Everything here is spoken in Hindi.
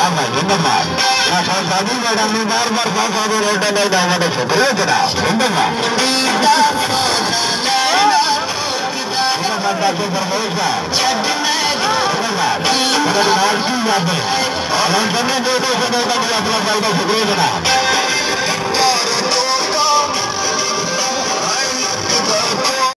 भाई जिंदाबाद शादी मैडम ने बार बार शुक्रिया जनाब जिंदाबाद डॉक्टर परमेश की यादें और हम सबने अपना फायदा शुक्रिया जनाब